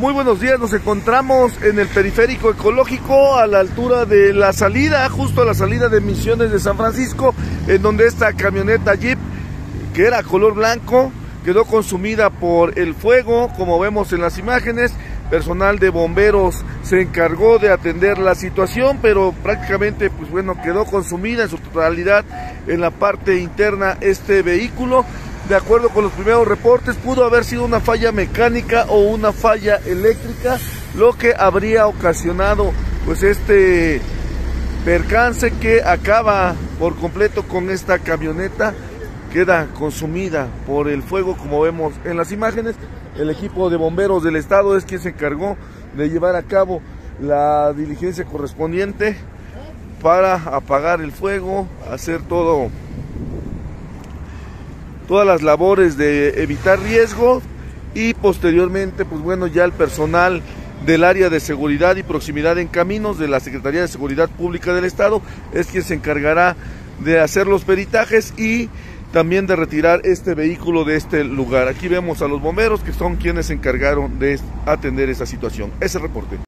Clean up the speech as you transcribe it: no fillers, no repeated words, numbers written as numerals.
Muy buenos días, nos encontramos en el periférico ecológico a la altura de la salida, justo a la salida de Misiones de San Francisco, en donde esta camioneta Jeep, que era color blanco, quedó consumida por el fuego, como vemos en las imágenes. Personal de bomberos se encargó de atender la situación, pero prácticamente, pues bueno, quedó consumida en su totalidad en la parte interna este vehículo. De acuerdo con los primeros reportes, pudo haber sido una falla mecánica o una falla eléctrica, lo que habría ocasionado pues este percance que acaba por completo con esta camioneta. Queda consumida por el fuego, como vemos en las imágenes. El equipo de bomberos del estado es quien se encargó de llevar a cabo la diligencia correspondiente para apagar el fuego, hacer todas las labores de evitar riesgo, y posteriormente, pues bueno, ya el personal del área de seguridad y proximidad en caminos de la Secretaría de Seguridad Pública del Estado es quien se encargará de hacer los peritajes y también de retirar este vehículo de este lugar. Aquí vemos a los bomberos, que son quienes se encargaron de atender esa situación. Ese reporte.